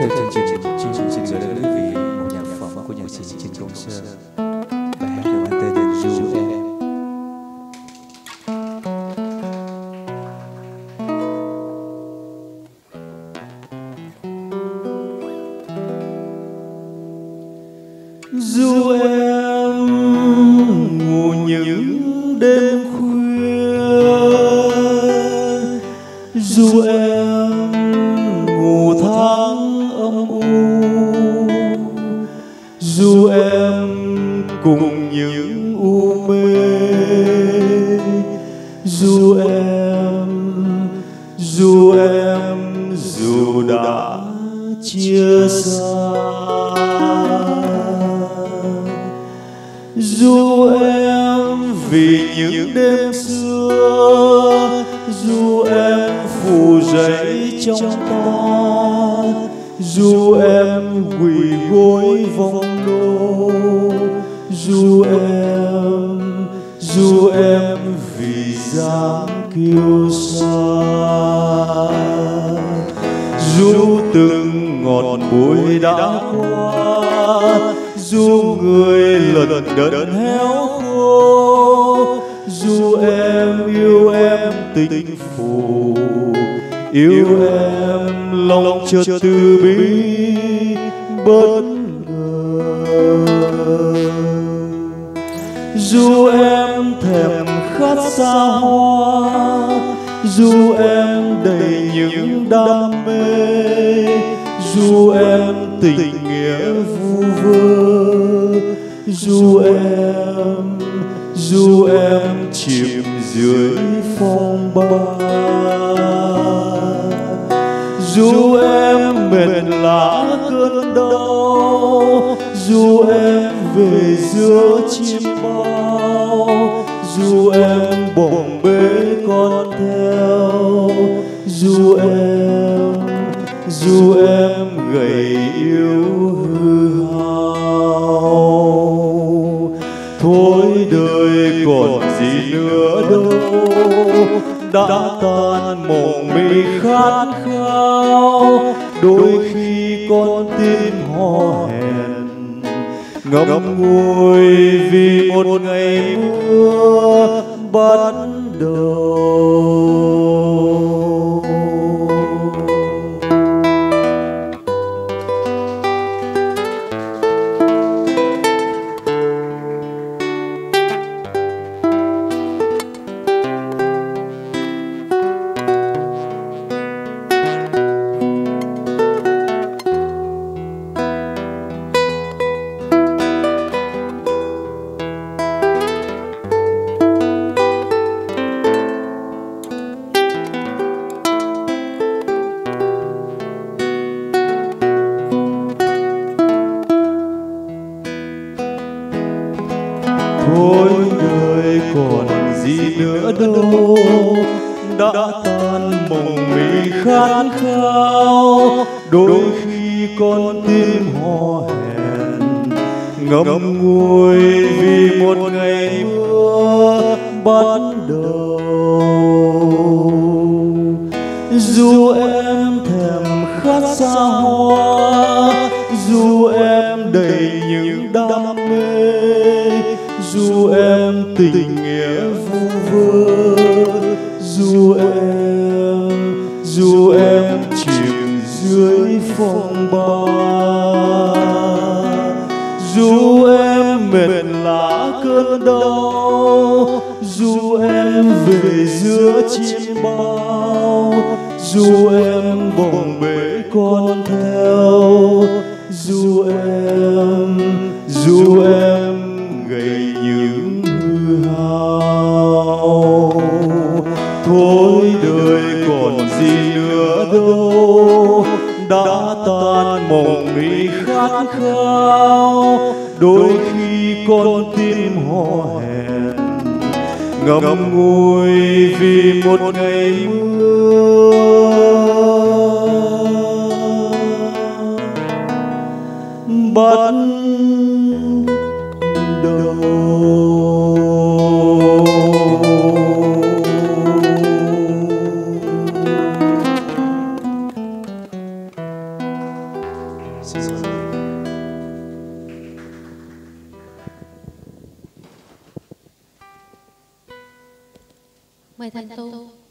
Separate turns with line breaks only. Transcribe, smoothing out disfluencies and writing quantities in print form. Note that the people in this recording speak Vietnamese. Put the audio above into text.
theo chương trình xin gửi đến quý vị một nhạc phẩm của nhạc sĩ Trịnh Công Sơn. Bài hát được mang tên Ru Em.
Ru em ngủ những đêm khuya, ru em ngủ tháng âm u, ru em cùng những u mê, ru em dù đã chia xa. Ru em vì những đêm xưa, ru em phù dậy trong ta, ru em quỳ gối vong nô, ru em vì dáng kiêu sa. Ru từng ngọt bụi đã qua, ru người lận đận héo khô, ru em yêu em tình phù, yêu em lòng chợt từ bi bất ngờ. Ru em thèm khát xa hoa, ru em đầy những đam mê, ru em tình nghĩa vu vơ, ru em chìm dưới phong ba. Ru em mệt lả cơn đau, ru em về giữa chim bao, ru em bồng bế con theo, ru em gầy yếu hư hao. Thôi đời còn gì nữa đâu, đã tan mộng mị khát khao. Đôi khi con tim hò hẹn ngậm ngùi vì một ngày mưa bắt đầu. Thôi đời còn gì nữa đâu, đã tan mộng mị khát khao. Đôi khi con tim hò hẹn ngậm ngùi vì một ngày mưa bắt đầu. Ru em thèm khát xa hoa, ru em đầy những đam mê, ru em tình nghĩa vu vơ, ru em chìm dưới phong ba. Ru em mệt lả cơn đau, ru em về giữa chim bao, ru em bồng bế con theo, ru em gầy những hư hao. Thôi đời còn gì nữa đâu, đã tan mộng mị khát khao. Đôi khi con tim hò hẹn ngậm ngùi vì một ngày mưa bắt đầu.
Xin lỗi.
Mời Thành Tu.